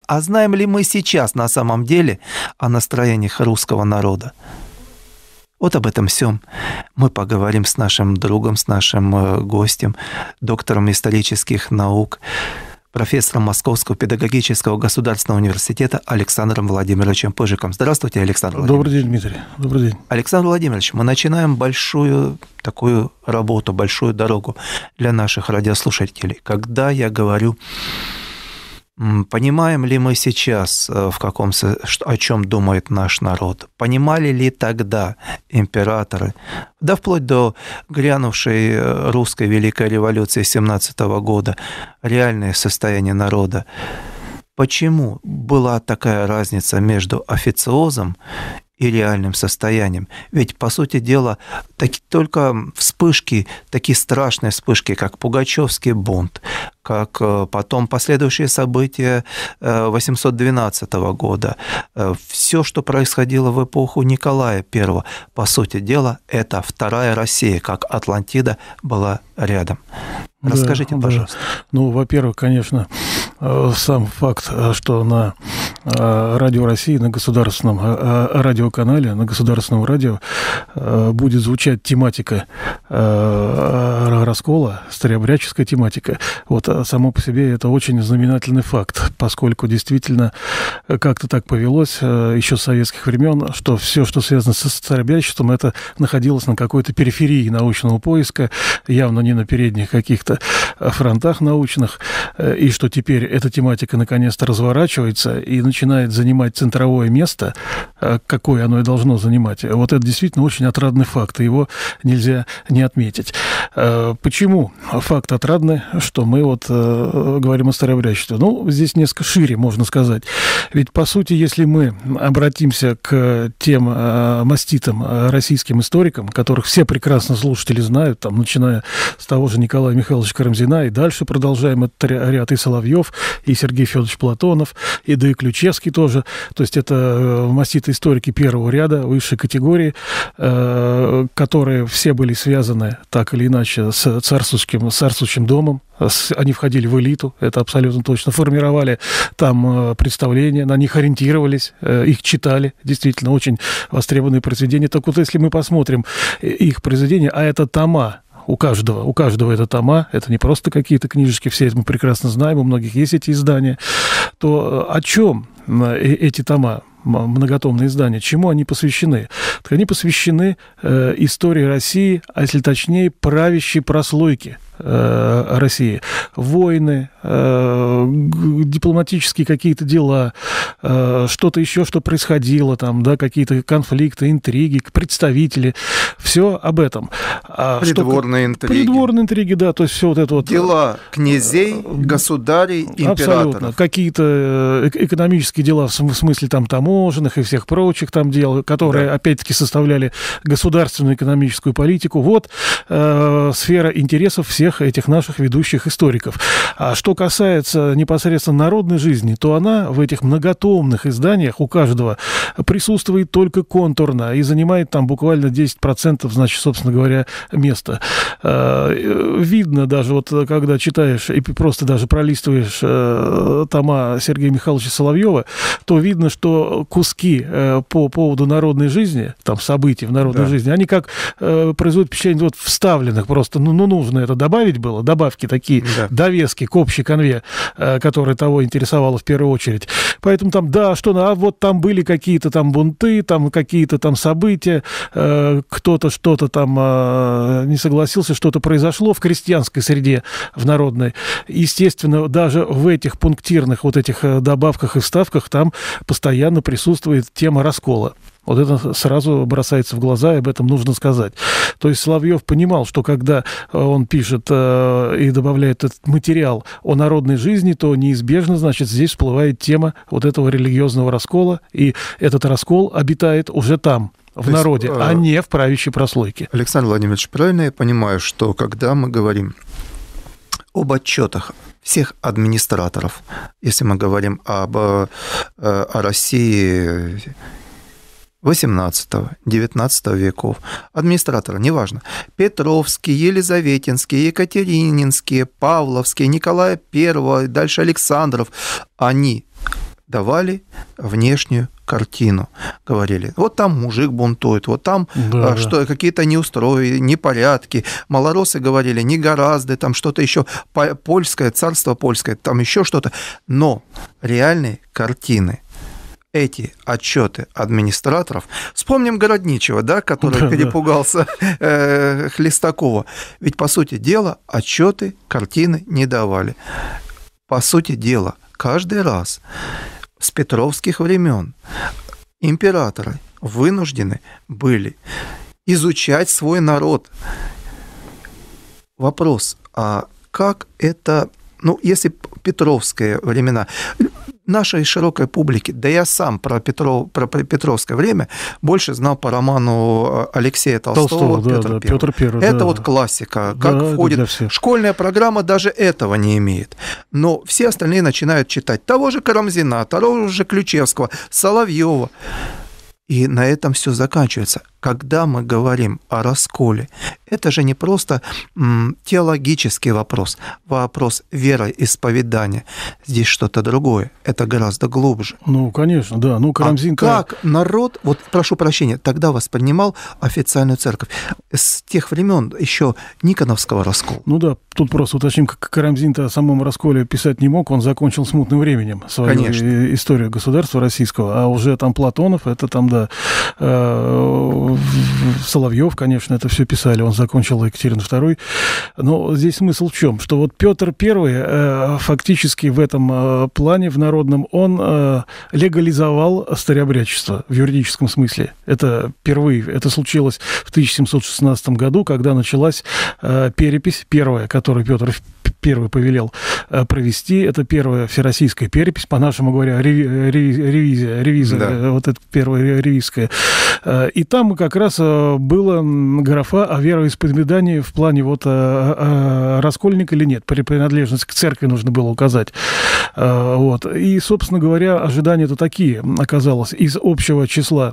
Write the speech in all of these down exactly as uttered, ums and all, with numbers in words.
А знаем ли мы сейчас на самом деле о настроениях русского народа? Вот об этом всем мы поговорим с нашим другом, с нашим гостем, доктором исторических наук, профессором Московского педагогического государственного университета Александром Владимировичем Пыжиком. Здравствуйте, Александр Владимирович. Добрый день, Дмитрий. Добрый день. Александр Владимирович, мы начинаем большую такую работу, большую дорогу для наших радиослушателей. Когда я говорю, понимаем ли мы сейчас, в каком, о чем думает наш народ? Понимали ли тогда императоры, да вплоть до грянувшей русской Великой революции семнадцатого года, реальное состояние народа? Почему была такая разница между официозом и реальным состоянием? Ведь, по сути дела, так, только вспышки, такие страшные вспышки, как Пугачевский бунт, как потом последующие события восемьсот двенадцатого года, все, что происходило в эпоху Николая Первого, по сути дела, это вторая Россия, как Атлантида была рядом. Расскажите, да, пожалуйста. Да. Ну, во-первых, конечно, сам факт, что на Радио России, на государственном радиоканале, на государственном радио будет звучать тематика раскола, старообрядческая тематика. Вот само по себе это очень знаменательный факт, поскольку действительно как-то так повелось еще с советских времен, что все, что связано с старообрядчеством, это находилось на какой-то периферии научного поиска, явно не на передних каких-то фронтах научных, и что теперь эта тематика наконец-то разворачивается и начинает занимать центровое место, какое оно и должно занимать. Вот это действительно очень отрадный факт, и его нельзя не отметить. Почему факт отрадный, что мы вот говорим о старообрядчестве? Ну, здесь несколько шире, можно сказать. Ведь, по сути, если мы обратимся к тем маститым российским историкам, которых все прекрасно слушатели знают, там, начиная с того же Николая Михайловича Карамзина, и дальше продолжаем этот ряд, и Соловьев, и Сергей Федорович Платонов, и да и Ключевский тоже. То есть это маститые историки первого ряда, высшей категории, которые все были связаны так или иначе с царствующим, царствующим домом. Они входили в элиту, это абсолютно точно, формировали там представления, на них ориентировались, их читали, действительно, очень востребованные произведения. Так вот, если мы посмотрим их произведения, а это тома, у каждого, у каждого это тома, это не просто какие-то книжечки, все это мы прекрасно знаем, у многих есть эти издания, то о чем эти тома, многотомные издания, чему они посвящены? Так они посвящены э, истории России, а если точнее, правящей прослойки э, России. Войны, э, дипломатические какие-то дела, э, что-то еще, что происходило, там, да, какие-то конфликты, интриги, представители, все об этом. А придворные что, интриги. Придворные интриги, да, то есть все вот это вот. Дела князей, государей, императоров. Абсолютно. Какие-то экономические дела в смысле там таможенных и всех прочих там дел, которые, да, опять-таки, составляли государственную экономическую политику. Вот э, сфера интересов всех этих наших ведущих историков. А что касается непосредственно народной жизни, то она в этих многотомных изданиях у каждого присутствует только контурно и занимает там буквально десять процентов, значит, собственно говоря, места. Э, видно даже, вот когда читаешь и просто даже пролистываешь э, тома Сергея Михайловича Соловьева, то видно, что куски э, по поводу народной жизни, там, событий в народной, да, жизни, они как э, производят впечатление вот вставленных просто, ну, ну, нужно это добавить было, добавки такие, да, довески к общей конве, э, которая того интересовала в первую очередь. Поэтому там, да, что, а вот там были какие-то там бунты, там какие-то там события, э, кто-то что-то там э, не согласился, что-то произошло в крестьянской среде, в народной. Естественно, даже в этих пунктирных вот этих добавках и вставках там постоянно присутствует тема раскола. Вот это сразу бросается в глаза, и об этом нужно сказать. То есть Соловьев понимал, что когда он пишет э, и добавляет этот материал о народной жизни, то неизбежно, значит, здесь всплывает тема вот этого религиозного раскола, и этот раскол обитает уже там, в то народе, есть, а не в правящей прослойке. Александр Владимирович, правильно я понимаю, что когда мы говорим об отчетах всех администраторов, если мы говорим об, о России восемнадцатого-девятнадцатого веков, администраторы, неважно, Петровские, Елизаветинские, Екатерининские, Павловские, Николая Первого, дальше Александров, они давали внешнюю картину. Говорили, вот там мужик бунтует, вот там да, а, что, да. какие-то неустрои, непорядки. Малоросы говорили, не гораздо, там что-то еще, польское, царство польское, там еще что-то. Но реальные картины, эти отчеты администраторов, вспомним Городничева, да, который да, перепугался да. э, Хлестакова. Ведь, по сути дела, отчеты, картины не давали. По сути дела, каждый раз с петровских времен императоры вынуждены были изучать свой народ. Вопрос, а как это, ну, если петровские времена, нашей широкой публике, да я сам про, Петров, про Петровское время больше знал по роману Алексея Толстого, Толстого Петр, да, Первый. Петр Первый. Это да. вот классика, как да, входит. Школьная программа даже этого не имеет. Но все остальные начинают читать того же Карамзина, того же Ключевского, Соловьева. И на этом все заканчивается. Когда мы говорим о расколе, это же не просто м, теологический вопрос, вопрос вероисповедания. Здесь что-то другое, это гораздо глубже. Ну, конечно, да. Ну, Карамзин... А как народ, вот прошу прощения, тогда воспринимал официальную церковь? С тех времен еще Никоновского раскола. Ну да, тут просто уточним, как Карамзин-то о самом расколе писать не мог, он закончил смутным временем свою Конечно. историю государства российского, а уже там Платонов, это там, да, Соловьев, конечно, это все писали, он закончил Екатерину вторую. Но здесь смысл в чем? Что вот Петр Первый фактически в этом плане, в народном, он легализовал старообрядчество в юридическом смысле. Это впервые, это случилось в тысяча семьсот шестнадцатом году, когда началась перепись, первая, которую Петр Первый повелел провести. Это первая всероссийская перепись, по-нашему говоря, ревизия, ревизия, да. вот это первая ревизская. И там как раз была графа о вероисповедании в плане вот раскольник или нет. При принадлежности к церкви нужно было указать. Вот. И, собственно говоря, ожидания-то такие оказалось. Из общего числа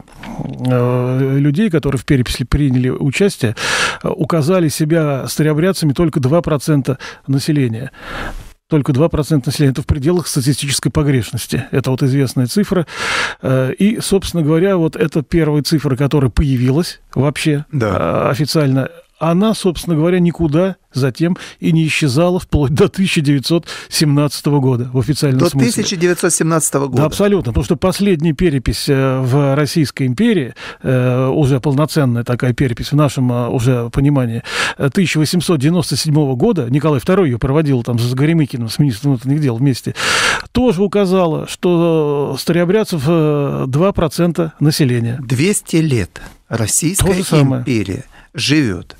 людей, которые в переписи приняли участие, указали себя старообрядцами только два процента населения. Только два процента населения. Это в пределах статистической погрешности. Это вот известная цифра. И, собственно говоря, вот эта первая цифра, которая появилась вообще да. официально, она, собственно говоря, никуда затем и не исчезала вплоть до тысяча девятьсот семнадцатого года в официальном до смысле. До тысяча девятьсот семнадцатого года. Да, абсолютно. Потому что последняя перепись в Российской империи, уже полноценная такая перепись в нашем уже понимании, тысяча восемьсот девяносто седьмого года, Николай второй ее проводил там с Горемыкиным, с министром внутренних дел вместе, тоже указала, что старообрядцев два процента населения. двести лет Российская империя живет,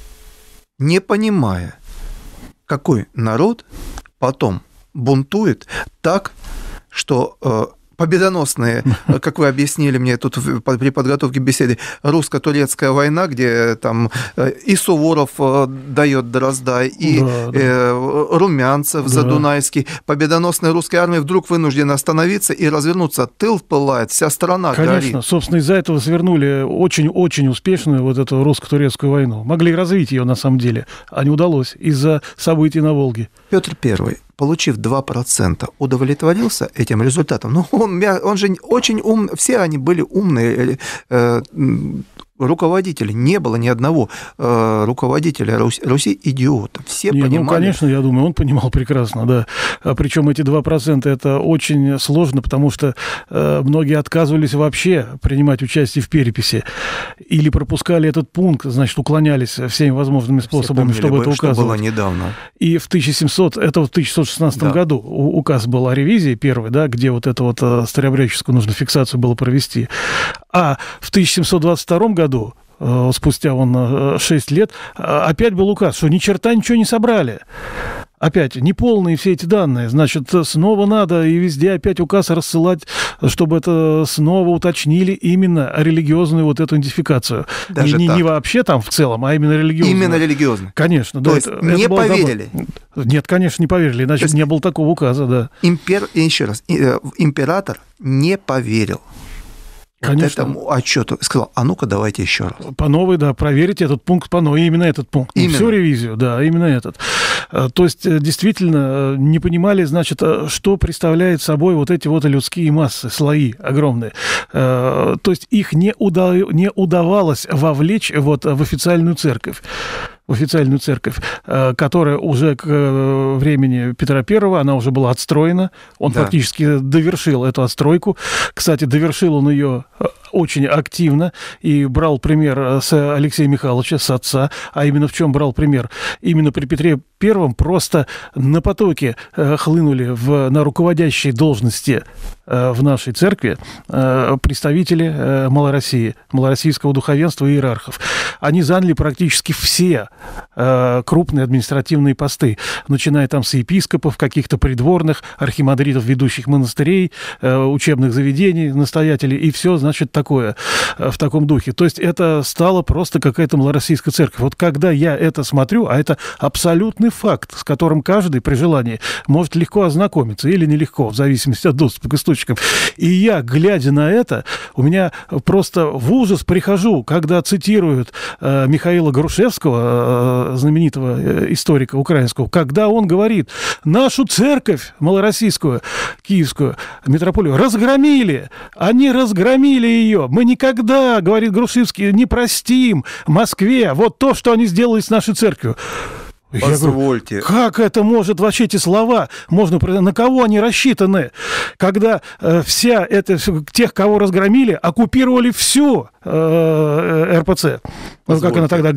не понимая, какой народ потом бунтует так, что э, победоносные, как вы объяснили мне тут при подготовке беседы, русско-турецкая война, где там и Суворов дает Дрозда, и да, да. Румянцев да. Задунайский, победоносная русская армия вдруг вынуждена остановиться и развернуться. Тыл пылает, вся страна Конечно. горит. Конечно, собственно, из-за этого свернули очень-очень успешную вот эту русско-турецкую войну. Могли развить ее на самом деле, а не удалось из-за событий на Волге. Петр Первый, получив два процента, удовлетворился этим результатом. Ну, он, он же очень умный, все они были умные э, руководители. Не было ни одного э, руководителя Руси, Руси идиота. Все Не, понимали. Ну, конечно, я думаю, он понимал прекрасно, да. Причем эти два процента это очень сложно, потому что э, многие отказывались вообще принимать участие в переписи или пропускали этот пункт, значит, уклонялись всеми возможными способами, чтобы это указывать. Что было недавно. И в тысяча семьсот, это в тысяча семьсот шестнадцатом да. году указ был о ревизии первый, да, где вот эту вот старообрядческую нужно фиксацию было провести. А в тысяча семьсот двадцать втором году, спустя он шесть лет, опять был указ, что ни черта ничего не собрали. Опять, неполные все эти данные, значит, снова надо и везде опять указ рассылать, чтобы это снова уточнили именно религиозную вот эту идентификацию. Даже не, не, не вообще там в целом, а именно религиозную. Именно религиозную. Конечно. То да, есть это, не это поверили? Было... Нет, конечно, не поверили, иначе не было такого указа, да. Импер... Еще раз, император не поверил. Конечно. Вот этому отчету сказал, а ну-ка давайте еще раз. По новой, да, проверите этот пункт по новой, именно этот пункт. Не всю ревизию, да, именно этот. То есть, действительно, не понимали, значит, что представляет собой вот эти вот людские массы, слои огромные. То есть, их не, уда... не удавалось вовлечь вот в официальную церковь. В официальную церковь, которая уже к времени Петра Первого, она уже была отстроена. Он да. фактически довершил эту отстройку. Кстати, довершил он ее очень активно и брал пример с Алексея Михайловича, с отца. А именно в чем брал пример? Именно при Петре Первом просто на потоке хлынули в, на руководящие должности в нашей церкви представители Малороссии, малороссийского духовенства и иерархов. Они заняли практически все крупные административные посты, начиная там с епископов, каких-то придворных, архимандритов ведущих монастырей, учебных заведений, настоятелей, и все, значит, такое в таком духе. То есть это стало просто какая-то малороссийская церковь. Вот когда я это смотрю, а это абсолютный факт, с которым каждый при желании может легко ознакомиться или нелегко, в зависимости от доступа к источникам. И я, глядя на это, у меня просто в ужас прихожу, когда цитируют э, Михаила Грушевского, э, знаменитого историка украинского, когда он говорит, нашу церковь малороссийскую, киевскую, митрополию, разгромили, они разгромили ее, мы никогда, говорит Грушевский, не простим Москве вот то, что они сделали с нашей церковью. Позвольте. Я говорю, как это может, вообще эти слова, можно, на кого они рассчитаны, когда э, вся это, тех, кого разгромили, оккупировали всю э, эр пэ цэ. Ну, как она тогда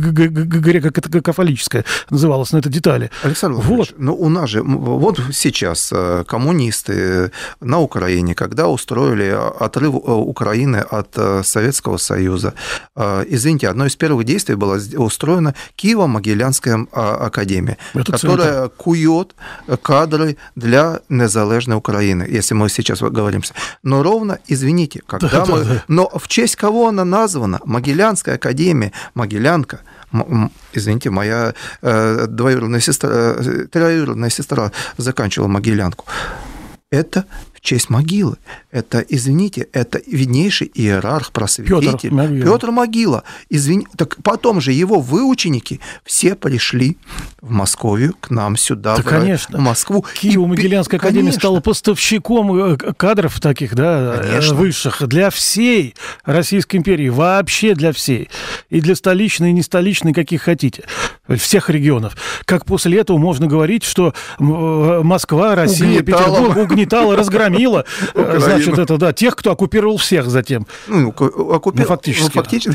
греко-католическая называлась, но это детали. Александр Владимирович, вот. Ну у нас же, вот сейчас коммунисты на Украине, когда устроили отрыв Украины от Советского Союза, извините, одно из первых действий было устроено Киево-Могилянская академия, это которая центр. Кует кадры для незалежной Украины, если мы сейчас говорим. Но ровно, извините, когда да, мы... Да, да. Но в честь кого она названа? Могилянская академия, Могилянка, извините, моя э, двоюродная сестра, э, троюродная сестра заканчивала Могилянку. Это в честь могилы. Это, извините, это виднейший иерарх, просветитель. Петр Могила. Петр Могила. Извини, так потом же его выученики все пришли в Московию, к нам сюда, да, в, конечно. в Москву. Киево-Могилянская академия стала поставщиком кадров таких, да, конечно. Высших для всей Российской империи, вообще для всей. И для столичной, и не столичной, каких хотите. Всех регионов. Как после этого можно говорить, что Москва, Россия, угнетала. Петербург угнетала, разгромила, Украину. Значит, это, да, тех, кто оккупировал всех затем. Ну, оккупи... ну фактически. Ну, фактически.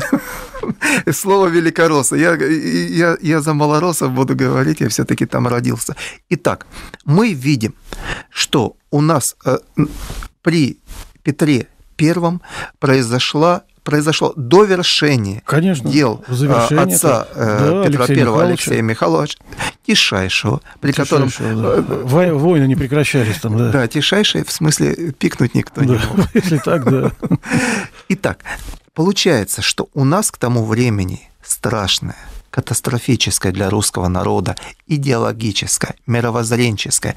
Слово великоросса. Я, я, я за малороссов буду говорить, я все-таки там родился. Итак, мы видим, что у нас э, при Петре Первом произошла произошло довершение Конечно, дел отца да, Петра Алексея Первого Алексея Михайловича, тишайшего, при тишайшего, котором... Да. Войны не прекращались там, да. Да, тишайший, в смысле, пикнуть никто да, не мог. Если так, да. Итак, получается, что у нас к тому времени страшная, катастрофическая для русского народа, идеологическая, мировоззренческая,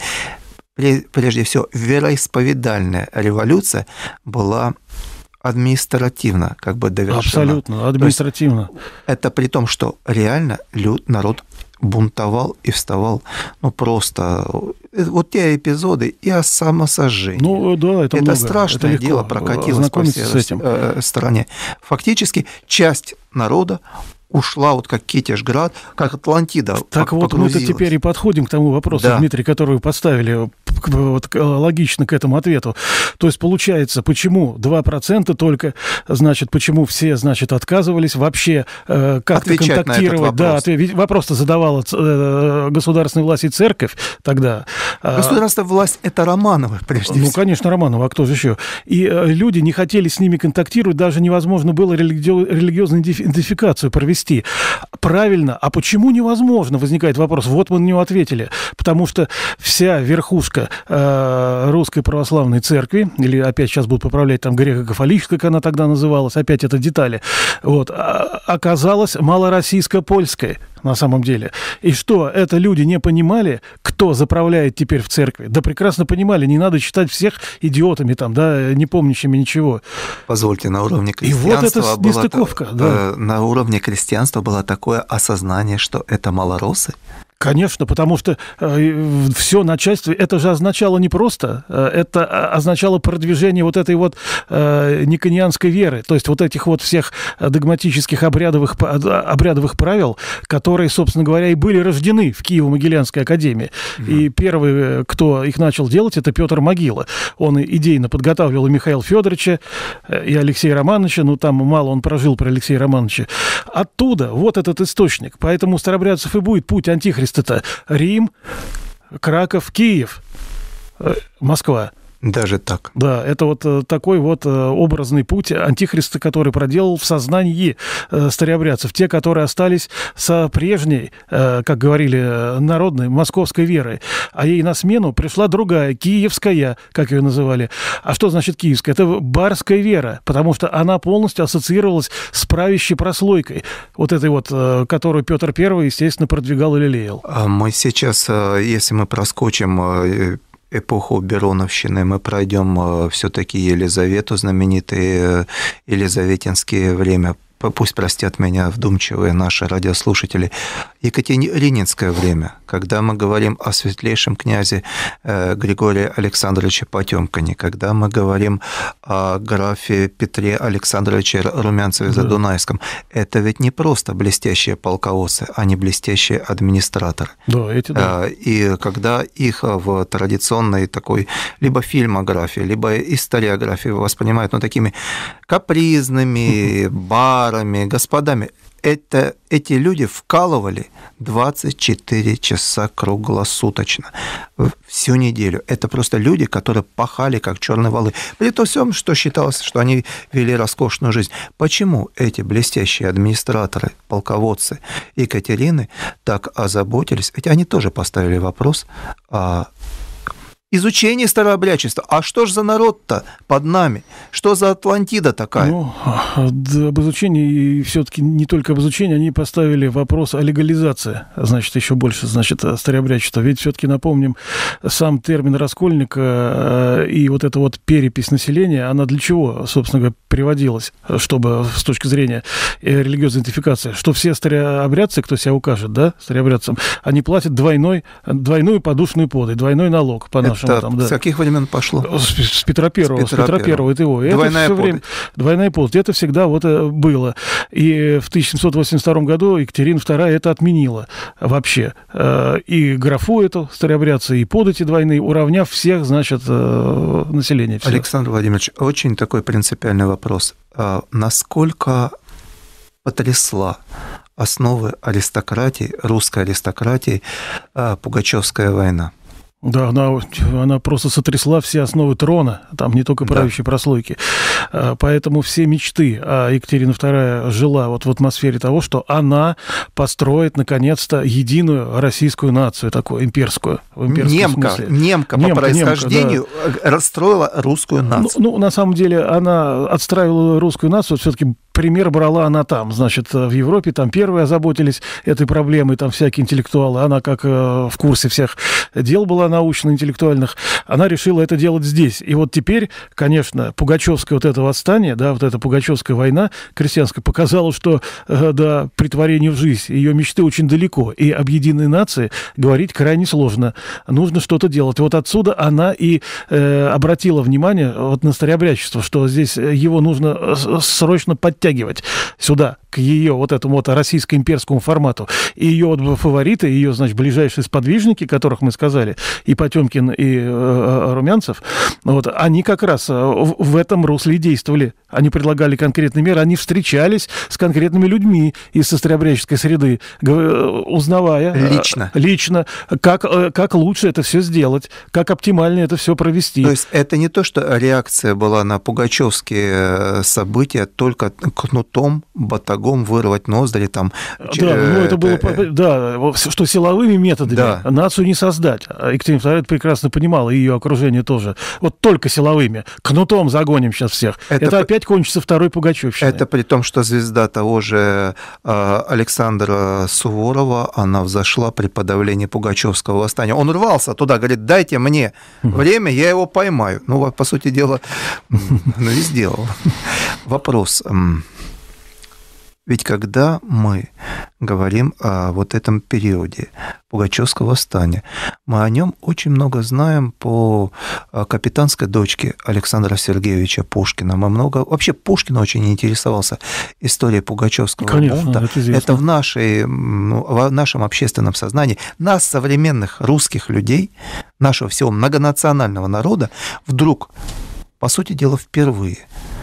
прежде всего, вероисповедальная революция была административно как бы довершена. Абсолютно, административно. Это при том, что реально люд, народ бунтовал и вставал, ну, просто... Вот те эпизоды и о самосожжении. Ну, да, это, это много. страшное это дело прокатилось по всей с этим. стране. Фактически часть народа ушла вот как Китежград, как Атлантида. Так вот, мы-то теперь и подходим к тому вопросу, да. Дмитрий, который вы поставили, вот, логично к этому ответу. То есть, получается, почему два процента только, значит, почему все, значит, отказывались вообще э, как-то отвечать контактировать? Да, ответ, вопрос-то задавала э, государственная власть и церковь тогда. Государственная власть – это Романовы, прежде всего. Ну, конечно, Романовы, а кто же еще? И э, люди не хотели с ними контактировать, даже невозможно было религи- религиозную идентификацию провести. Правильно. А почему невозможно? Возникает вопрос. Вот мы на него ответили. Потому что вся верхушка э, Русской Православной Церкви, или опять сейчас будут поправлять там греко-католическая, как она тогда называлась, опять это детали, вот, оказалась малороссийско-польской. на самом деле. И что, это люди не понимали, кто заправляет теперь в церкви? Да прекрасно понимали, не надо считать всех идиотами, там, да, не помнящими ничего. Позвольте, на уровне крестьянства... И вот это нестыковка, было, да. На уровне крестьянства было такое осознание, что это малоросы? Конечно, потому что э, все начальство, это же означало не просто, э, это означало продвижение вот этой вот э, никонианской веры, то есть вот этих вот всех догматических обрядовых, обрядовых правил, которые, собственно говоря, и были рождены в Киево-Могилянской академии. Mm-hmm. И первый, кто их начал делать, это Петр Могила. Он идейно подготавливал и Михаила Федоровича, и Алексея Романовича, ну там мало он прожил про Алексея Романовича. Оттуда вот этот источник. Поэтому у старообрядцев и будет путь антихриста. Это Рим, Краков, Киев, Москва. Даже так. Да, это вот такой вот образный путь антихриста, который проделал в сознании старообрядцев. Те, которые остались со прежней, как говорили, народной московской верой. А ей на смену пришла другая, киевская, как ее называли. А что значит киевская? Это барская вера, потому что она полностью ассоциировалась с правящей прослойкой. Вот этой вот, которую Петр Первый, естественно, продвигал и лелеял. Мы сейчас, если мы проскочим эпоху Бероновщины, мы пройдем все-таки Елизавету, знаменитые елизаветинские время. Пусть простят меня вдумчивые наши радиослушатели, екатерининское время, когда мы говорим о светлейшем князе Григории Александровиче Потёмкине, когда мы говорим о графе Петре Александровиче Румянцеве-Задунайском, да. Это ведь не просто блестящие полководцы, они блестящие администраторы. Да, эти да. И когда их в традиционной такой либо фильмографии, либо историографии воспринимают, ну, такими капризными, бар господами, это, эти люди вкалывали двадцать четыре часа круглосуточно, всю неделю. Это просто люди, которые пахали, как черные валы. При том всем, что считалось, что они вели роскошную жизнь. Почему эти блестящие администраторы, полководцы Екатерины так озаботились? Ведь они тоже поставили вопрос о изучение старообрядчества. А что ж за народ-то под нами? Что за Атлантида такая? Ну, об изучении, и все-таки не только об изучении, они поставили вопрос о легализации, значит, еще больше, значит, старообрядчества. Ведь все-таки, напомним, сам термин раскольника и вот эта вот перепись населения, она для чего, собственно говоря, приводилась, чтобы с точки зрения религиозной идентификации, что все старообрядцы, кто себя укажет, да, старообрядцам, они платят двойной, двойную подушную подать, двойной налог по нашему. Это там, да. С каких времен пошло? С, с Петра Первого. С Петра, с Петра Первого. Это его. Двойная это подать. Время... Двойная подать. Это всегда вот было. И в тысяча семьсот восемьдесят втором году Екатерина Вторая это отменила вообще. И графу эту старообрядцы, и подати двойные, уравняв всех, значит, население. Всех. Александр Владимирович, очень такой принципиальный вопрос. Насколько потрясла основы аристократии, русской аристократии Пугачевская война? Да, она, она просто сотрясла все основы трона, там не только правящей да. прослойки. Поэтому все мечты, а Екатерина Вторая жила вот в атмосфере того, что она построит, наконец-то, единую российскую нацию, такую имперскую. В немка, смысле. немка, немка по происхождению немка, да. расстроила русскую нацию. Ну, ну, на самом деле, она отстраивала русскую нацию, все-таки пример брала она там, значит, в Европе, там первые озаботились этой проблемой, там всякие интеллектуалы, она как в курсе всех дел была научно-интеллектуальных, она решила это делать здесь. И вот теперь, конечно, Пугачевское вот это восстание, да, вот эта Пугачевская война крестьянская показала, что до претворения в жизнь ее мечты очень далеко, и об единой нации говорить крайне сложно. Нужно что-то делать. Вот отсюда она и э, обратила внимание вот на старообрядчество, что здесь его нужно срочно подтягивать сюда, к ее вот этому вот российско-имперскому формату. И ее вот фавориты, ее, значит, ближайшие сподвижники, которых мы сказали, и Потёмкин, и э, Румянцев, вот, они как раз в, в этом русле и действовали. Они предлагали конкретные меры, они встречались с конкретными людьми из старообрядческой среды, узнавая лично, лично как, как лучше это все сделать, как оптимально это все провести. То есть это не то, что реакция была на пугачевские события только кнутом, батагом вырвать ноздри там. Да, ну это было, да, что силовыми методами да. нацию не создать. Екатерина Вторая это прекрасно понимала, и ее окружение тоже. Вот только силовыми. Кнутом загоним сейчас всех. Это, это опять опять кончится второй Пугачевщиной. Это при том, что звезда того же Александра Суворова, она взошла при подавлении Пугачевского восстания. Он рвался туда, говорит, дайте мне время, я его поймаю. Ну, по сути дела, ну и сделал. Вопрос. Ведь когда мы говорим о вот этом периоде Пугачевского восстания, мы о нем очень много знаем по капитанской дочке Александра Сергеевича Пушкина. Мы много... Вообще Пушкин очень интересовался историей Пугачевского бунта. Это, это в, нашей, ну, в нашем общественном сознании. Нас, современных русских людей, нашего всего многонационального народа, вдруг, по сути дела, впервые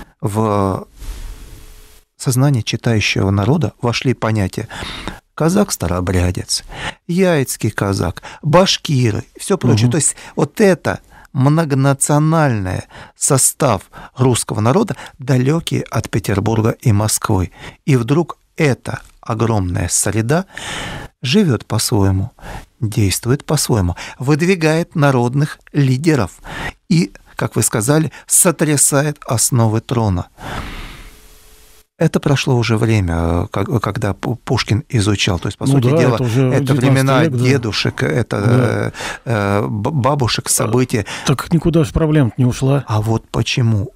в сознание читающего народа вошли понятия казак-старообрядец, яицкий казак, башкиры, все прочее. Угу. То есть вот это многонациональный состав русского народа, далекий от Петербурга и Москвы. И вдруг эта огромная среда живет по-своему, действует по-своему, выдвигает народных лидеров и, как вы сказали, сотрясает основы трона. Это прошло уже время, когда Пушкин изучал. То есть, по ну сути да, дела, это, это времена век, дедушек, да. это да. бабушек, события. Так никуда же проблем не ушла. А вот почему?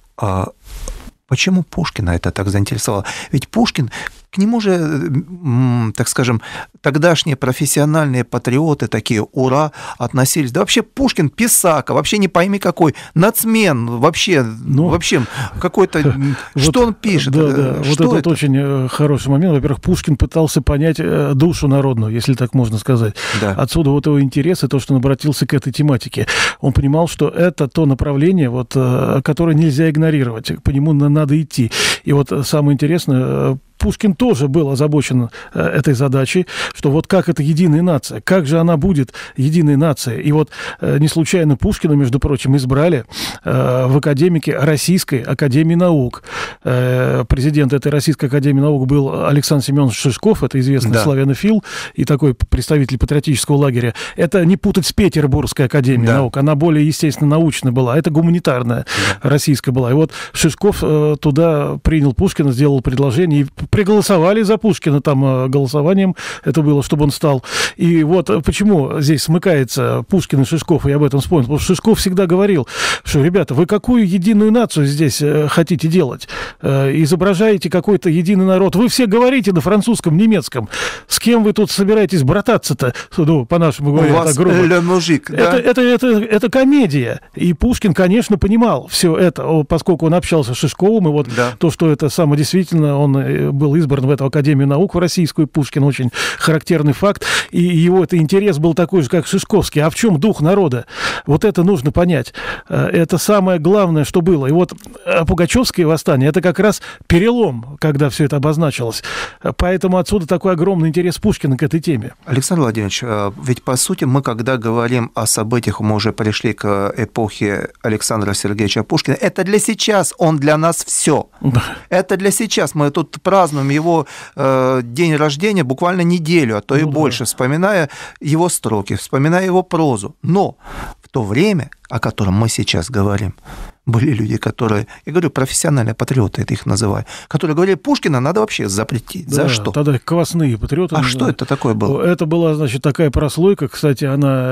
Почему Пушкина это так заинтересовало? Ведь Пушкин, к нему же, так скажем, тогдашние профессиональные патриоты такие, ура, относились. Да вообще Пушкин писака, вообще не пойми какой, нацмен, вообще, ну, вообще какой-то, вот, что он пишет? Да, да, что вот это, это очень хороший момент. Во-первых, Пушкин пытался понять душу народную, если так можно сказать. Да. Отсюда вот его интерес и то, что он обратился к этой тематике. Он понимал, что это то направление, вот, которое нельзя игнорировать, по нему надо идти. И вот самое интересное, Пушкин тоже был озабочен этой задачей, что вот как это единая нация, как же она будет единой нацией. И вот не случайно Пушкина, между прочим, избрали в академики Российской академии наук. Президент этой Российской академии наук был Александр Семенович Шишков, это известный да. славянофил и такой представитель патриотического лагеря. Это не путать с Петербургской академией да. наук, она более, естественно, научная была, это гуманитарная да. российская была. И вот Шишков туда принял Пушкина, сделал предложение и приголосовали за Пушкина, там голосованием это было, чтобы он стал. И вот почему здесь смыкается Пушкин и Шишков, я об этом вспомнил, потому что Шишков всегда говорил, что, ребята, вы какую единую нацию здесь хотите делать? Изображаете какой-то единый народ. Вы все говорите на французском, немецком. С кем вы тут собираетесь брататься-то? Ну, по-нашему говоря, у вас ле мужик, да? это, это, это, это комедия. И Пушкин, конечно, понимал все это, поскольку он общался с Шишковым, и вот да. то, что это самодействительно, он был избран в эту Академию наук в российскую, Пушкин, очень характерный факт, и его это интерес был такой же, как Шишковский. А в чем дух народа? Вот это нужно понять. Это самое главное, что было. И вот Пугачевское восстание, это как раз перелом, когда все это обозначилось. Поэтому отсюда такой огромный интерес Пушкина к этой теме. Александр Владимирович, ведь по сути мы, когда говорим о событиях, мы уже пришли к эпохе Александра Сергеевича Пушкина, это для сейчас, он для нас все. Да. Это для сейчас. Мы тут празднуем его э, день рождения буквально неделю, а то и ну, больше, да. вспоминая его строки, вспоминая его прозу. Но в то время, о котором мы сейчас говорим, были люди, которые, я говорю, профессиональные патриоты, это их называю, которые говорили, Пушкина надо вообще запретить. Да, за что? Тогда квасные патриоты. А да. что это такое было? Это была, значит, такая прослойка, кстати,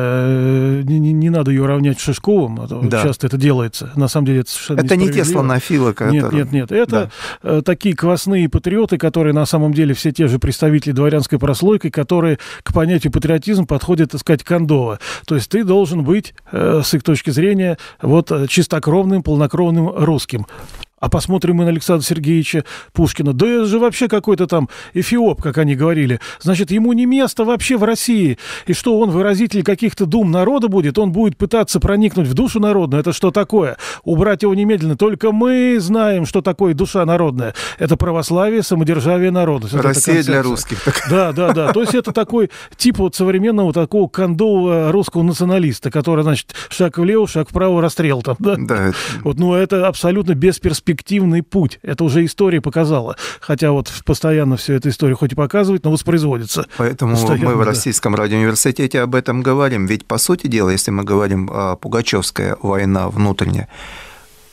она, не, не, не надо ее равнять с Шишковым, да. часто это делается. На самом деле это совершенно это не те слонофилы, которые... Нет, нет, нет. Это да. такие квасные патриоты, которые на самом деле все те же представители дворянской прослойки, которые к понятию патриотизм подходят, так сказать, кондово. То есть ты должен быть, с их точки зрения, вот чистокровным, полнокровным русским. А посмотрим мы на Александра Сергеевича Пушкина. Да это же вообще какой-то там эфиоп, как они говорили. Значит, ему не место вообще в России. И что, он выразитель каких-то дум народа будет? Он будет пытаться проникнуть в душу народную? Это что такое? Убрать его немедленно. Только мы знаем, что такое душа народная. Это православие, самодержавие, народность. Вот Россия для русских. Да, да, да. То есть это такой тип вот современного такого кондового русского националиста, который, значит, шаг влево, шаг вправо, расстрел там. Да? Да. Вот, ну, это абсолютно бесперспективно. Перспективный путь. Это уже история показала. Хотя вот постоянно все эта история хоть и показывает, но воспроизводится. Поэтому постоянно, мы в да. Российском радиоуниверситете об этом говорим. Ведь, по сути дела, если мы говорим о Пугачевская война внутренняя,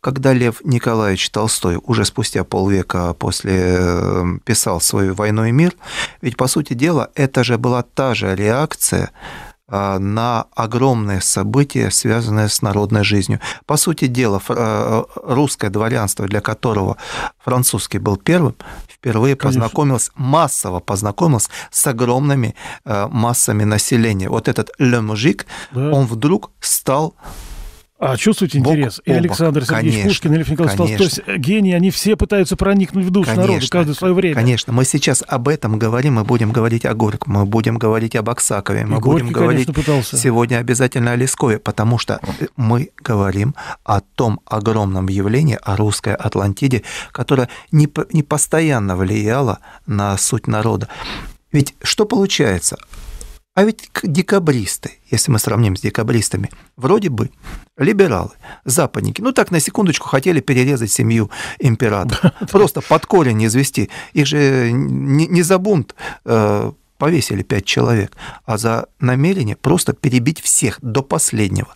когда Лев Николаевич Толстой уже спустя полвека после писал свою «Войну и мир», ведь, по сути дела, это же была та же реакция на огромные события, связанные с народной жизнью. По сути дела, русское дворянство, для которого французский был первым, впервые Конечно. познакомилось, массово познакомилось с огромными массами населения. Вот этот «le mujik», да. он вдруг стал... А чувствуете интерес? И Александр Сергеевич конечно, Пушкин, и Лев Николаевич Толстой. То есть гении, они все пытаются проникнуть в душу конечно, народа, каждое в свое время. Конечно, мы сейчас об этом говорим, мы будем говорить о Горьком, мы будем говорить об Аксакове, мы и будем Горький, говорить конечно, сегодня обязательно о Лескове, потому что мы говорим о том огромном явлении, о русской Атлантиде, которая не, не постоянно влияла на суть народа. Ведь что получается? А ведь декабристы, если мы сравним с декабристами, вроде бы либералы, западники, ну так на секундочку хотели перерезать семью императора, просто под корень извести. Их же не за бунт повесили пять человек, а за намерение просто перебить всех до последнего.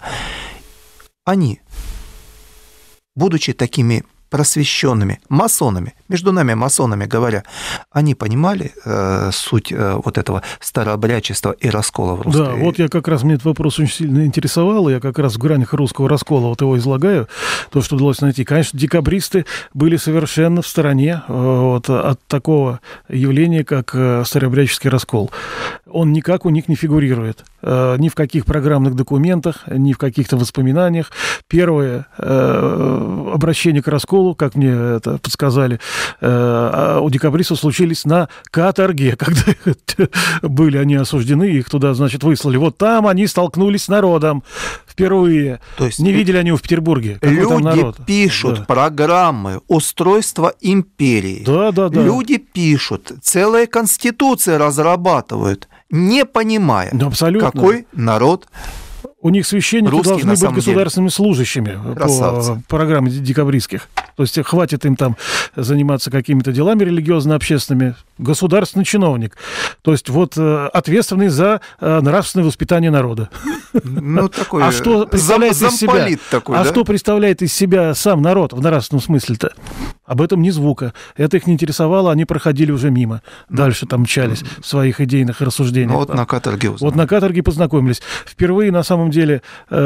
Они, будучи такими просвещенными масонами, между нами масонами говоря, они понимали э, суть э, вот этого старообрядчества и раскола в русской... Да, вот я как раз, мне этот вопрос очень сильно интересовал, я как раз в гранях русского раскола вот его излагаю, то, что удалось найти. Конечно, декабристы были совершенно в стороне э, вот, от такого явления, как э, старообрядческий раскол. Он никак у них не фигурирует. Э, ни в каких программных документах, ни в каких-то воспоминаниях. Первое э, обращение к расколу, как мне это подсказали, у декабристов случились на каторге, когда были они осуждены, их туда, значит, выслали. Вот там они столкнулись с народом впервые. То есть не видели они его в Петербурге. Какой люди там народ? Пишут да. программы устройства империи. Да, да, да. Люди пишут, целые конституции разрабатывают, не понимая, да, какой народ. У них священники Русские, должны быть государственными деле. служащими Красавцы. по программе декабристских. То есть хватит им там заниматься какими-то делами религиозно-общественными. Государственный чиновник. То есть вот ответственный за нравственное воспитание народа. Ну, такой а что представляет зам, из себя, такой, а да? что представляет из себя сам народ в нравственном смысле-то? Об этом ни звука. Это их не интересовало, они проходили уже мимо. Дальше там мчались в своих идейных рассуждениях. Ну, вот на каторге узнали. Вот на каторге познакомились. Впервые, на самом деле,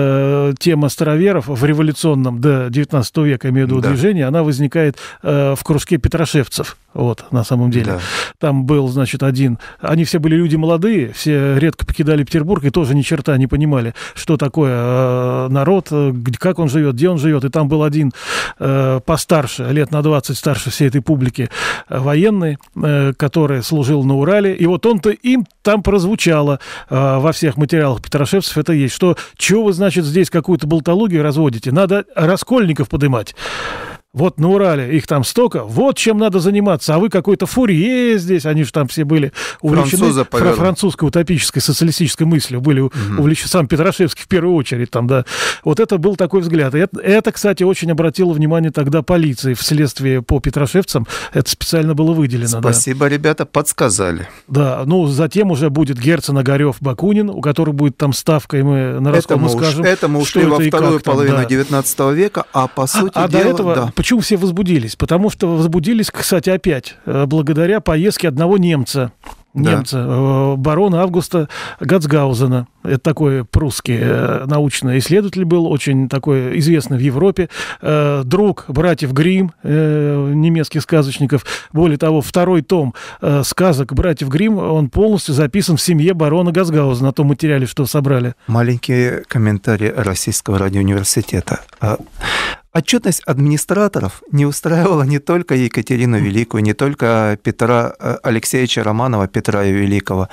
э, тема староверов в революционном до девятнадцатого века, имею в виду, да. движении, она возникает э, в кружке петрошевцев. Вот, на самом деле. Да. Там был, значит, один... Они все были люди молодые, все редко покидали Петербург и тоже ни черта не понимали, что такое э, народ, как он живет, где он живет. И там был один э, постарше, лет на двадцать старше всей этой публики, э, военный, э, который служил на Урале. И вот он-то им там прозвучало э, во всех материалах петрошевцев, это есть, что чего вы, значит, здесь какую-то болтологию разводите? Надо раскольников подымать. Вот на Урале их там столько, вот чем надо заниматься, а вы какой-то фурье здесь, они же там все были увлечены фра- французской утопической социалистической мыслью, были угу. увлечены, сам Петрашевский в первую очередь там, да. Вот это был такой взгляд. И это, это, кстати, очень обратило внимание тогда полиции в следствии по петрошевцам, это специально было выделено. Спасибо, да. ребята, подсказали. Да, ну, затем уже будет Герцен, Огарёв, Бакунин, у которого будет там ставка, и мы на раскол мы скажем, это мы ушли во вторую половину там, да. девятнадцатого века, а по сути а, а дела... до этого, да. Почему все возбудились? Потому что возбудились, кстати, опять, благодаря поездке одного немца. Немца, да. барона Августа Гацгаузена. Это такой прусский научный исследователь был, очень такой известный в Европе. Друг братьев Гримм, немецких сказочников. Более того, второй том сказок братьев Гримм, он полностью записан в семье барона Гацгаузена, на том материале, что собрали. Маленький комментарий Российского радиоуниверситета. Отчетность администраторов не устраивала не только Екатерину Великую, не только Петра Алексеевича Романова, Петра Великого,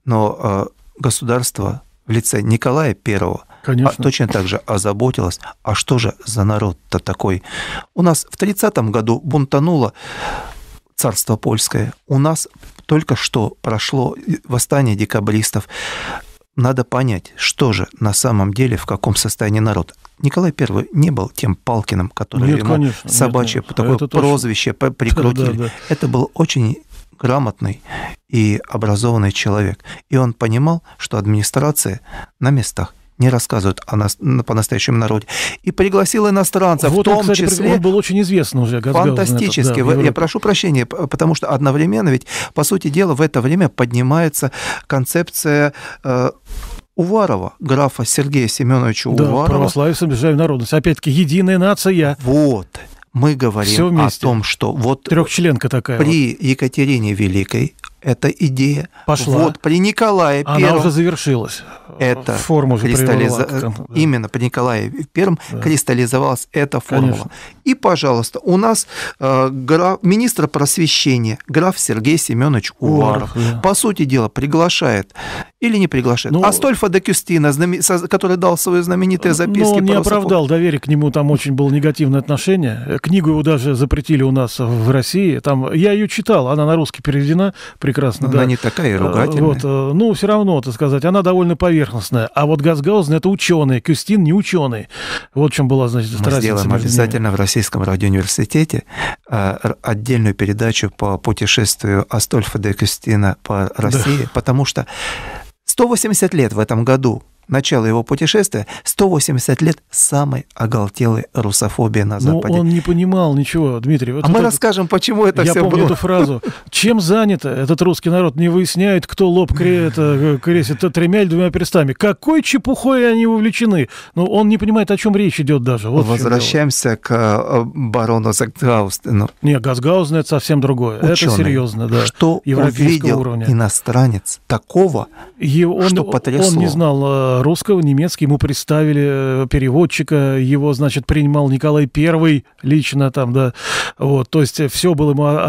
но государство в лице Николая Первого Конечно. точно так же озаботилось, а что же за народ-то такой? У нас в тридцатом году бунтануло царство польское, у нас только что прошло восстание декабристов. Надо понять, что же на самом деле, в каком состоянии народ. Николай Первый не был тем Палкиным, который нет, ему конечно, собачье нет, такое это прозвище точно. прикрутили. Да, да, да. Это был очень грамотный и образованный человек. И он понимал, что администрация на местах не рассказывают о нас, по-настоящему народе. И пригласил иностранцев, вот в том он, кстати, числе... Он был очень известен уже. Фантастически. Этот, да, я прошу прощения, потому что одновременно, ведь, по сути дела, в это время поднимается концепция... Э, Уварова, графа Сергея Семеновича да, Уварова. Православие, самодержавие, народность. Опять-таки, единая нация. Вот. Мы говорим о том, что вот трехчленка такая при вот. Екатерине Великой эта идея пошла. Вот при Николае Она Первом. Она уже завершилась. Это форма кристаллиза... да. Именно при Николае Первом да. кристаллизовалась эта формула. Конечно. И, пожалуйста, у нас э, граф... министр просвещения, граф Сергей Семенович Уваров, Уваров да. по сути дела, приглашает или не приглашает. Ну, Астольфо де Кюстина, знам... который дал свои знаменитые записки. Но он не Русофоб... оправдал доверие к нему, там очень было негативное отношение. Книгу его даже запретили у нас в России. Там, я ее читал, она на русский переведена прекрасно. Она да. не такая и ругательная. Вот, ну, все равно, так сказать, она довольно поверхностная. А вот Газгаузен — это ученый, Кюстин не ученый. Вот в чем была, значит, разница. Мы сделаем обязательно в Российском радиоуниверситете отдельную передачу по путешествию Астольфо де Кюстина по России, да. потому что сто восемьдесят лет в этом году начало его путешествия, сто восемьдесят лет самой оголтелой русофобии на Западе. Ну, он не понимал ничего, Дмитрий. Вот а мы это... расскажем, почему это Я все помню было. эту фразу. Чем занят этот русский народ? Не выясняет, кто лоб крестит тремя или двумя перстами. Какой чепухой они вовлечены? Ну, он не понимает, о чем речь идет даже. Вот возвращаемся к барону Газгаузену. Не, Газгаузен — это совсем другое. Ученый. Это серьезно, да. Что увидел уровня. Иностранец такого, И он, что потрясло? Он не знал русского, немецкий, ему представили переводчика, его, значит, принимал Николай Первый лично там, да, вот, то есть все было ему а,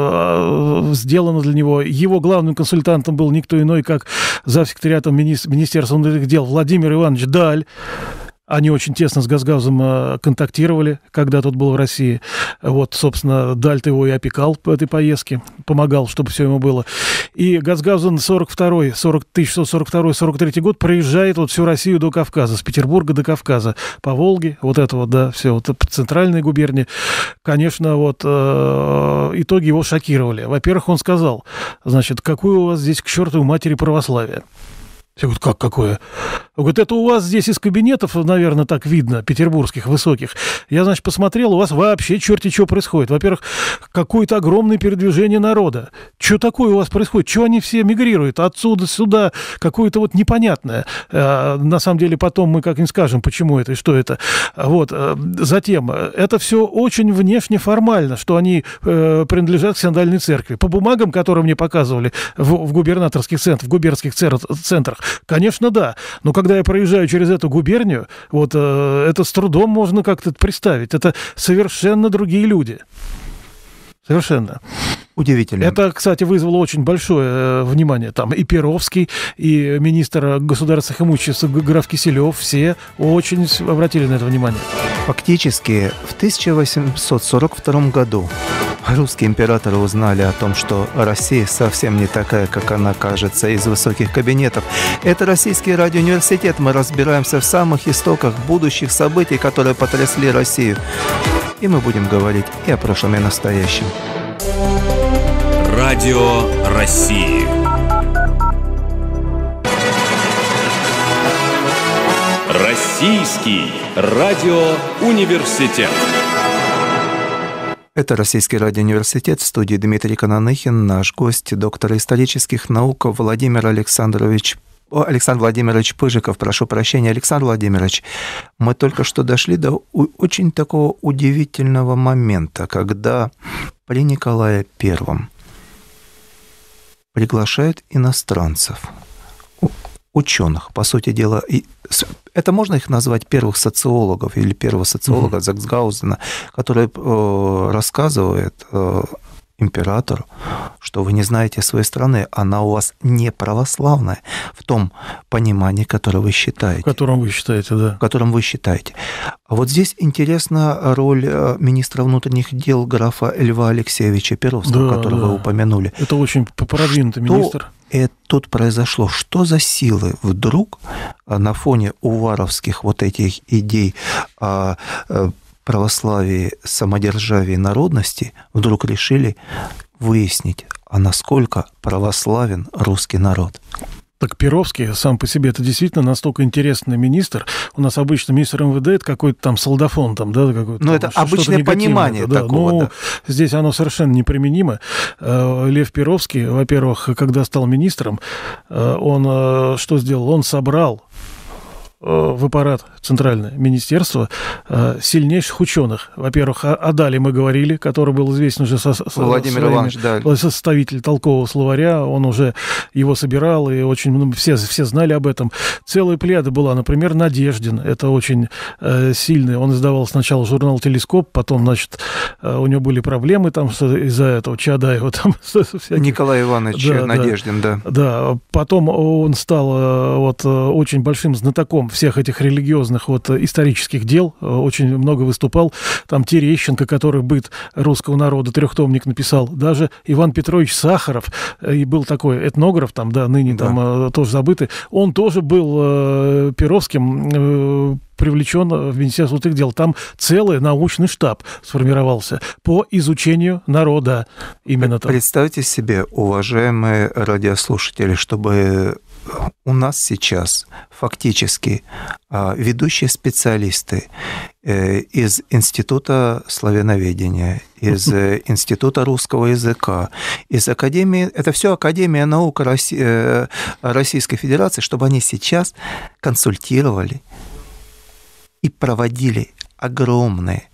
а, сделано для него. Его главным консультантом был никто иной, как завсекретарем Министерства внутренних дел Владимир Иванович Даль. Они очень тесно с Газгаузеном контактировали, когда тот был в России. Вот, собственно, Дальт его и опекал по этой поездке, помогал, чтобы все ему было. И Газгаузен сорок второй, тысяча шестьсот сорок второй — сорок третий год проезжает вот всю Россию до Кавказа, с Петербурга до Кавказа, по Волге, вот это вот, да, все, вот центральные губернии. Конечно, вот э, итоги его шокировали. Во-первых, он сказал, значит, какое у вас здесь к чертовой матери православие? Я говорю, как какое? Он говорит, это у вас здесь из кабинетов, наверное, так видно, петербургских, высоких. Я, значит, посмотрел, у вас вообще черти что происходит. Во-первых, какое-то огромное передвижение народа. Что такое у вас происходит? Чего они все мигрируют? Отсюда, сюда, какое-то вот непонятное. На самом деле, потом мы как-нибудь скажем, почему это и что это. Вот. Затем, это все очень внешне формально, что они принадлежат к синодальной церкви. По бумагам, которые мне показывали в, в губернаторских центрах, в губернских центрах, конечно, да. Но когда я проезжаю через эту губернию, вот э, это с трудом можно как-то представить. Это совершенно другие люди. Совершенно. Удивительно. Это, кстати, вызвало очень большое внимание. Там и Перовский, и министр государственных имуществ граф Киселев, все очень обратили на это внимание. Фактически, в тысяча восемьсот сорок втором году русские императоры узнали о том, что Россия совсем не такая, как она кажется из высоких кабинетов. Это Российский радиоуниверситет. Мы разбираемся в самых истоках будущих событий, которые потрясли Россию. И мы будем говорить и о прошлом, и о настоящем. Радио России. Российский радиоуниверситет. Это Российский радиоуниверситет, в студии Дмитрий Кононыхин, наш гость, доктор исторических наук Владимир Александрович Александр Владимирович Пыжиков, прошу прощения. Александр Владимирович, мы только что дошли до очень такого удивительного момента, когда при Николае Первом приглашают иностранцев, ученых, по сути дела, и это можно их назвать первых социологов или первого социолога mm-hmm. Газгаузена, который э, рассказывает э, императору, что вы не знаете своей страны, она у вас не православная в том понимании, которое вы считаете. В котором вы считаете, да. В котором вы считаете. А вот здесь интересна роль министра внутренних дел графа Льва Алексеевича Перовского, да, которого да. вы упомянули. Это очень продвинутый министр. И тут произошло, что за силы вдруг на фоне уваровских вот этих идей о православии, самодержавии, народности вдруг решили выяснить, а насколько православен русский народ. Так Перовский сам по себе, это действительно настолько интересный министр. У нас обычно министр эм вэ дэ это какой-то там солдафон, там, да, какой-то. Ну, это обычное понимание да. такого, Ну, да. здесь оно совершенно неприменимо. Лев Перовский, во-первых, когда стал министром, он что сделал? Он собрал в аппарат Центральное министерство сильнейших ученых. Во-первых, о Дале мы говорили, который был известен уже со, со, Владимир своими, Иванович Даль, составитель толкового словаря, он уже его собирал, и очень ну, все, все знали об этом. Целая плеяда была, например, Надеждин, это очень э, сильный, он издавал сначала журнал «Телескоп», потом, значит, э, у него были проблемы там из-за этого Чадаева. Там, Николай Иванович да, Надеждин, да. Да, да, потом он стал вот очень большим знатоком всех этих религиозных вот исторических дел, очень много выступал. Там Терещенко, который «Быт русского народа», трехтомник написал. Даже Иван Петрович Сахаров, и был такой этнограф, там, да, ныне да. там тоже забытый, он тоже был э, Перовским э, привлечен в Министерство внутренних дел. Там целый научный штаб сформировался по изучению народа. Именно там. Представьте себе, уважаемые радиослушатели, чтобы у нас сейчас фактически ведущие специалисты из Института славяноведения, из Института русского языка, из Академии, это все Академия наук Российской Федерации, чтобы они сейчас консультировали и проводили огромные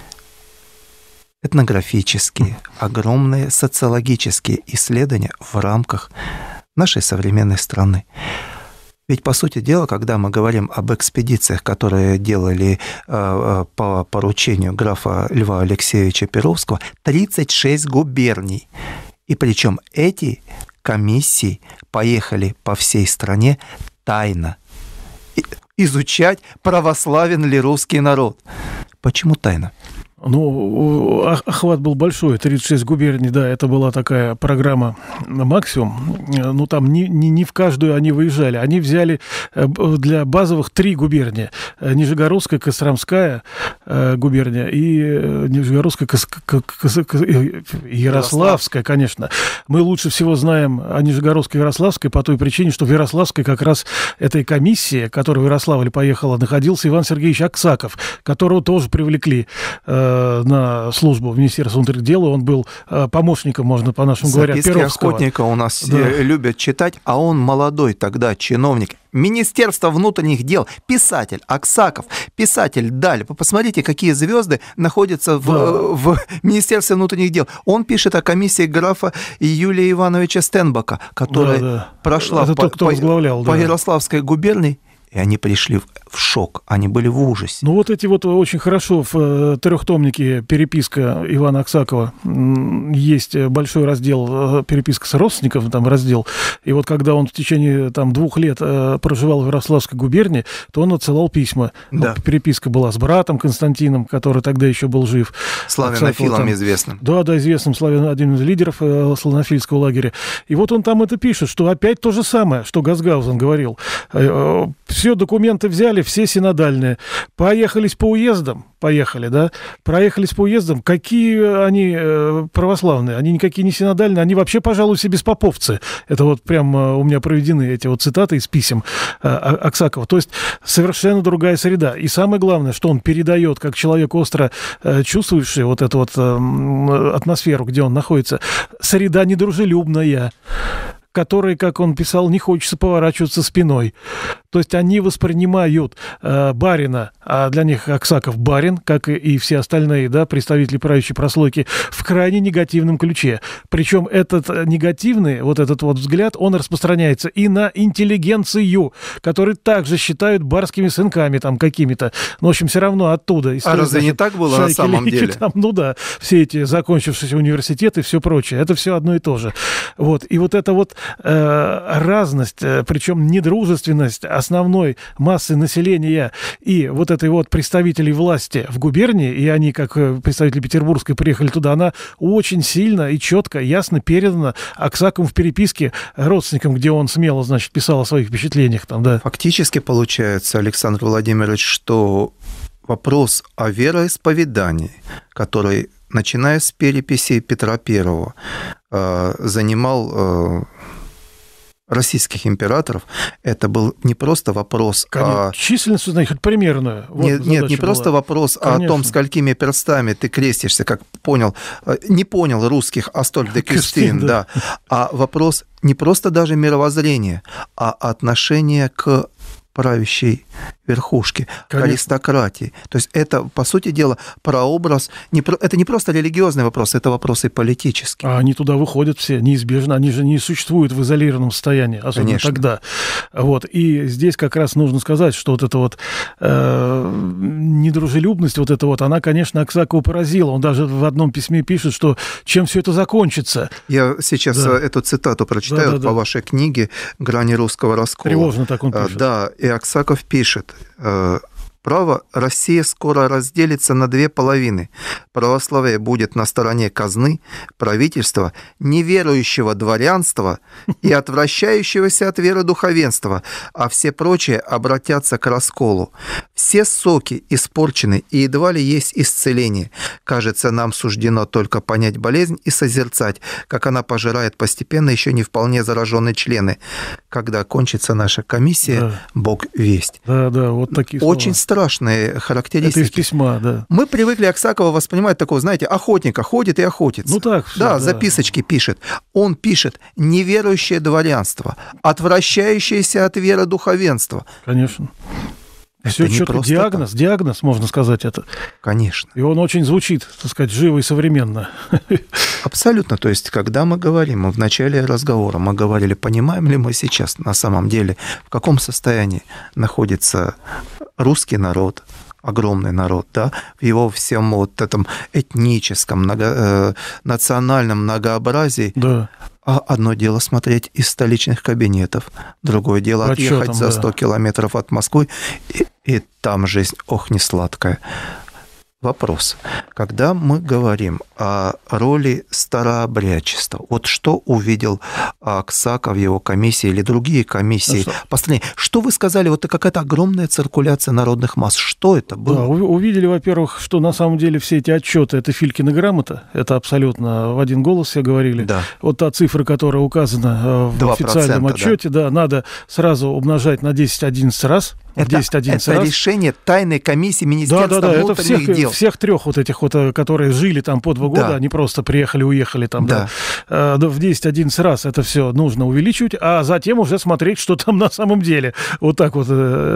этнографические, огромные социологические исследования в рамках нашей современной страны. Ведь, по сути дела, когда мы говорим об экспедициях, которые делали э, по поручению графа Льва Алексеевича Перовского, тридцать шесть губерний. И причем эти комиссии поехали по всей стране тайно изучать, православен ли русский народ. Почему тайно? Ну, охват был большой, тридцать шесть губерний, да, это была такая программа «Максимум». Ну, там не, не, не в каждую они выезжали. Они взяли для базовых три губернии. Нижегородская, Костромская губерния и Нижегородская, Кос... Ярославская, конечно. Мы лучше всего знаем о Нижегородской и Ярославской по той причине, что в Ярославской как раз этой комиссии, которая в Ярославль поехала, находился Иван Сергеевич Аксаков, которого тоже привлекли на службу в Министерство внутренних дел, он был помощником, можно по-нашему говоря, Записки Перовского. охотника у нас да. любят читать, а он молодой тогда чиновник. Министерство внутренних дел, писатель Аксаков, писатель Даль. Вы посмотрите, какие звезды находятся в, да. в Министерстве внутренних дел. Он пишет о комиссии графа Юлия Ивановича Стенбака, которая да, да. прошла Это по, тот, кто по, возглавлял, по да. Ярославской губернии. И они пришли в шок, они были в ужасе. Ну вот эти вот очень хорошо в трехтомнике переписка Ивана Аксакова есть большой раздел переписка с родственниками, там раздел. И вот когда он в течение там двух лет проживал в Ярославской губернии, то он отсылал письма. Да. Вот, переписка была с братом Константином, который тогда еще был жив. Славянофилом известным. Да, да, известным, славян, один из лидеров славянофильского лагеря. И вот он там это пишет, что опять то же самое, что Газгаузен говорил. Все документы взяли, все синодальные. Поехались по уездам, поехали, да, проехались по уездам. Какие они э, православные? Они никакие не синодальные, они вообще, пожалуй, все беспоповцы. Это вот прям э, у меня проведены эти вот цитаты из писем э, Аксакова. То есть совершенно другая среда. И самое главное, что он передает, как человек остро э, чувствующий вот эту вот э, атмосферу, где он находится, среда недружелюбная, которой, как он писал, не хочется поворачиваться спиной. То есть они воспринимают э, барина, а для них Аксаков барин, как и все остальные, да, представители правящей прослойки, в крайне негативном ключе. Причем этот негативный, вот этот вот взгляд, он распространяется и на интеллигенцию, которые также считают барскими сынками там какими-то. Но, в общем, все равно оттуда. А разве не так было на самом деле? Там, ну да, все эти закончившиеся университеты и все прочее. Это все одно и то же. Вот. И вот эта вот э, разность, э, причем недружественность основной массы населения и вот этой вот представителей власти в губернии, и они, как представители Петербургской, приехали туда, она очень сильно и четко, ясно передана Аксаковым в переписке родственникам, где он смело, значит, писал о своих впечатлениях. Там, да. Фактически получается, Александр Владимирович, что вопрос о вероисповедании, который, начиная с переписи Петра Первого, занимал российских императоров, это был не просто вопрос Конечно. о... Численность, знаете, хоть примерную. Вот нет, нет, не была. просто вопрос Конечно. о том, сколькими перстами ты крестишься, как понял, не понял русских, а столь де Кюстин, да. да. А вопрос не просто даже мировоззрения, а отношения к правящей верхушки, к аристократии. То есть это, по сути дела, прообраз, не про, это не просто религиозный вопрос, это вопросы политические. А они туда выходят все, неизбежно, они же не существуют в изолированном состоянии, особенно Конечно. Тогда. Вот. И здесь как раз нужно сказать, что вот эта вот э, недружелюбность, вот эта вот, она, конечно, Аксакова поразила. Он даже в одном письме пишет, что чем все это закончится. Я сейчас да. эту цитату прочитаю да, да, по да. вашей книге «Грани русского раскола». Тревожно так он пишет. Да, и Аксаков пишет: «Право, Россия скоро разделится на две половины. Православие будет на стороне казны, правительства, неверующего дворянства и отвращающегося от веры духовенства, а все прочие обратятся к расколу. Все соки испорчены, и едва ли есть исцеление. Кажется, нам суждено только понять болезнь и созерцать, как она пожирает постепенно еще не вполне зараженные члены. Когда кончится наша комиссия, да. Бог весть». Да, да, вот такие слова. Очень страшные характеристики. Это из письма, да. Мы привыкли Аксакова воспринимать такого, знаете, охотника, ходит и охотится. Ну так. Все, да, да, записочки пишет. Он пишет: неверующее дворянство, отвращающееся от веры духовенства. Конечно. Все четко, диагноз, так. диагноз, можно сказать это. Конечно. И он очень звучит, так сказать, живо и современно. Абсолютно. То есть, когда мы говорим, мы в начале разговора, мы говорили, понимаем ли мы сейчас на самом деле, в каком состоянии находится русский народ, огромный народ, да, в его всем вот этом этническом, много, э, национальном многообразии. Да. А одно дело смотреть из столичных кабинетов, другое дело По отъехать отчетам, за сто да. километров от Москвы, и, и там жизнь, ох, не сладкая. Вопрос. Когда мы говорим о роли старообрядчества, вот что увидел Аксаков в его комиссии или другие комиссии да, по стране? Что вы сказали? Вот какая-то огромная циркуляция народных масс. Что это было? Да, увидели, во-первых, что на самом деле все эти отчеты — это Филькина грамота. Это абсолютно в один голос все говорили. Да. Вот та цифра, которая указана в официальном отчете, да. да, надо сразу умножать на десять-одиннадцать раз. Это, это раз. решение тайной комиссии Министерства да, да, да, внутренних это всех, дел. Всех трех вот этих вот, которые жили там по два года, да. они просто приехали, уехали там, да. Да, в десять-одиннадцать раз это все нужно увеличивать, а затем уже смотреть, что там на самом деле. Вот так вот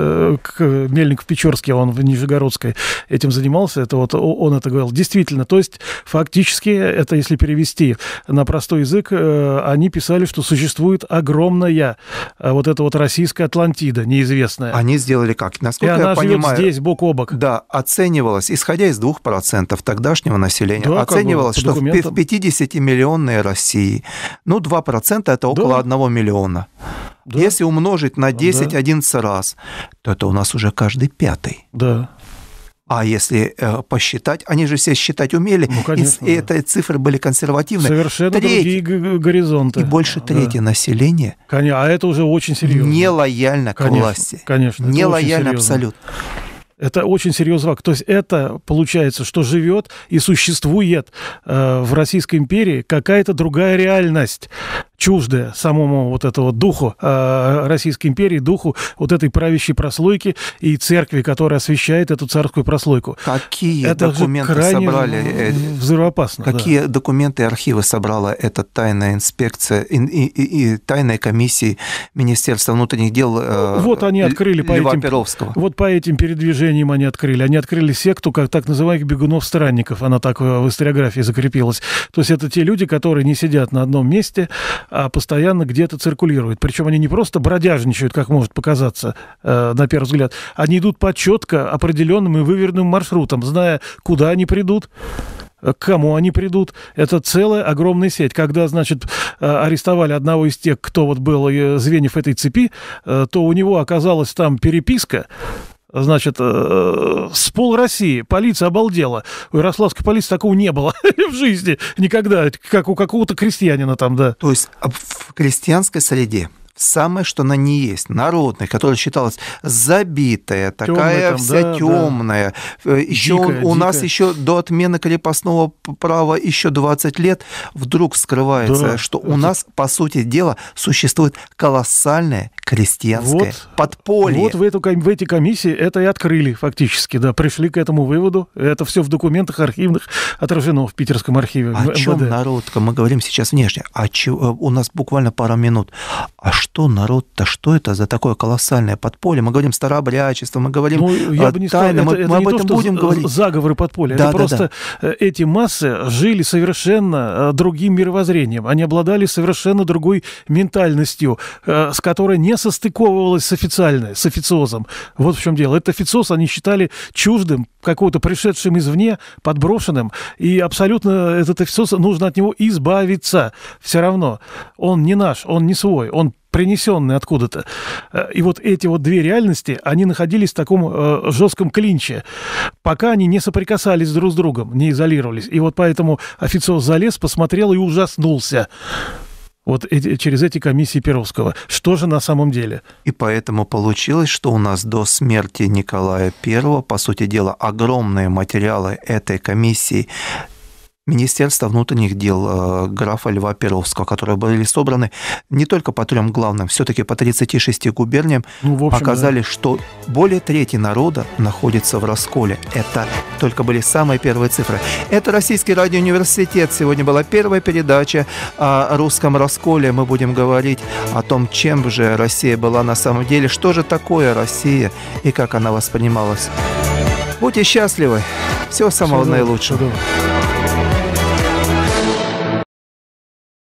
Мельников-Печорский, он в Нижегородской этим занимался, это вот он это говорил. Действительно, то есть фактически, это если перевести на простой язык, они писали, что существует огромная вот эта вот российская Атлантида, неизвестная. Они сделали как? Насколько и она я живет понимаю, здесь бок о бок. Да, оценивалось, исходя из двух процентов тогдашнего населения, да, оценивалось, как бы, что в пятидесятимиллионной России, ну, два процента это около да. одного миллиона. Да. Если умножить на десять-одиннадцать да. раз, то это у нас уже каждый пятый. Да. А если э, посчитать, они же все считать умели, ну, конечно, и, и да. эти цифры были консервативны. Совершенно Треть, другие горизонты. И больше трети да. населения. Конечно, а это уже очень серьезно. Нелояльно к конечно, власти. Конечно. Нелояльно абсолютно. Это очень серьезный факт. То есть это получается, что живет и существует э, в Российской империи какая-то другая реальность, чуждая самому вот этому духу э, Российской империи, духу вот этой правящей прослойки и церкви, которая освещает эту царскую прослойку. Какие это документы собрали? Взрывоопасно. Какие да. документы и архивы собрала эта тайная инспекция и, и, и, и тайная комиссия Министерства внутренних дел э, вот они открыли по Льва этим, Перовского? Вот по этим передвижениям они открыли. Они открыли секту, как так называемых бегунов-странников. Она так в историографии закрепилась. То есть это те люди, которые не сидят на одном месте, а постоянно где-то циркулируют. Причем они не просто бродяжничают, как может показаться э, на первый взгляд. Они идут по четко определенным и выверенным маршрутам, зная, куда они придут, к кому они придут. Это целая огромная сеть. Когда, значит, арестовали одного из тех, кто вот был звеньев этой цепи, то у него оказалась там переписка, значит, с пол России. Полиция обалдела. У ярославской полиции такого не было в жизни никогда, как у какого-то крестьянина там, да. То есть в крестьянской среде, самое, что на ней есть, народной, которая считалась забитая, такая там, вся да, темная. да. Еще Дикая, у нас дикая. еще до отмены крепостного права еще двадцать лет вдруг скрывается, Да, что это... у нас, по сути дела, существует колоссальное крестьянское вот, подполье. Вот в, эту, в эти комиссии это и открыли фактически, да, пришли к этому выводу. Это все в документах архивных отражено в Питерском архиве О эм вэ дэ. чем народ? Мы говорим сейчас внешне. А чего? У нас буквально пара минут. А что народ-то? Что это за такое колоссальное подполье? Мы говорим старообрядчество, мы говорим ну, я бы не сказал, тайны, это, мы, это мы не об то, этом что будем говорить. Заговоры подполья. Да, это да, просто да. эти массы жили совершенно другим мировоззрением. Они обладали совершенно другой ментальностью, с которой не состыковывалась с официальной, с официозом. Вот в чем дело. Этот официоз они считали чуждым, какого-то пришедшим извне, подброшенным, и абсолютно этот официоз, нужно от него избавиться. Все равно. Он не наш, он не свой, он принесенный откуда-то. И вот эти вот две реальности, они находились в таком э, жестком клинче, пока они не соприкасались друг с другом, не изолировались. И вот поэтому официоз залез, посмотрел и ужаснулся. Вот эти, через эти комиссии Перовского. Что же на самом деле? И поэтому получилось, что у нас до смерти Николая Первого, по сути дела, огромные материалы этой комиссии Министерства внутренних дел графа Льва Перовского, которые были собраны не только по трем главным, все-таки по тридцати шести губерниям, ну, в общем, показали, да. что более трети народа находится в расколе. Это только были самые первые цифры. Это Российский радиоуниверситет. Сегодня была первая передача о русском расколе. Мы будем говорить о том, чем же Россия была на самом деле, что же такое Россия и как она воспринималась. Будьте счастливы. Всего самого Всего наилучшего. доброго.